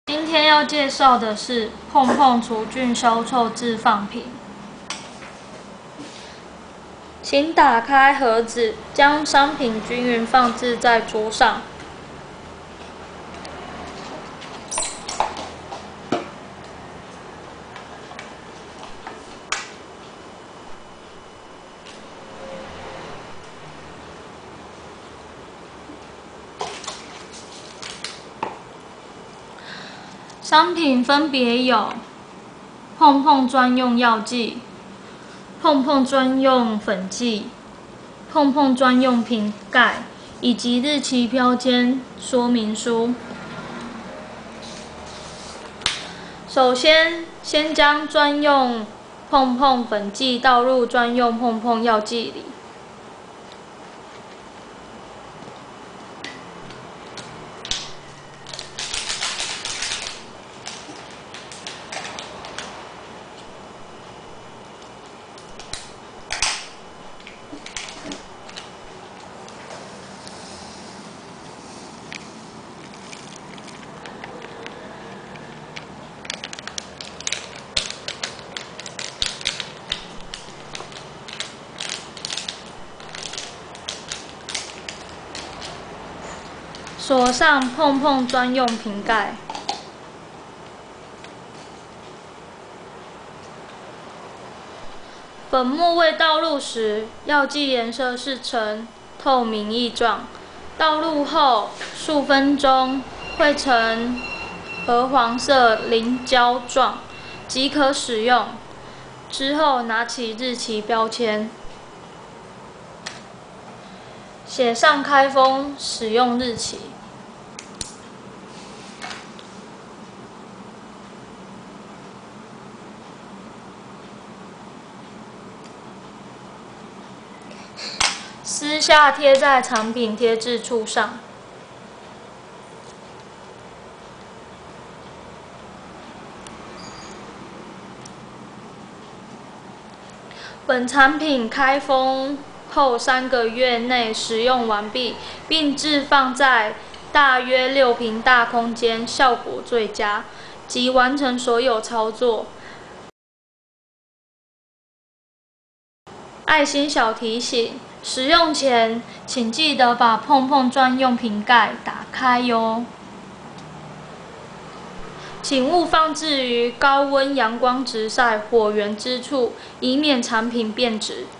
今天要介绍的是碰碰除菌消臭置放瓶。请打开盒子，将商品均匀放置在桌上。商品分别有碰碰专用药剂、碰碰专用粉剂、碰碰专用瓶盖，以及日期标签说明书。首先将专用碰碰粉剂倒入专用碰碰药剂里。锁上碰碰专用瓶盖。粉末未倒入时，药剂颜色是呈透明液状；倒入后数分钟会呈褐黄色凝胶状，即可使用。之后拿起日期标签，写上开封使用日期。撕下贴在产品贴纸处上。本产品开封后3个月内使用完毕，并置放在大约6平大空间，效果最佳，即完成所有操作。爱心小提醒：使用前请记得把碰碰专用瓶盖打开哟。请勿放置于高温阳光直晒、火源之处，以免产品变质。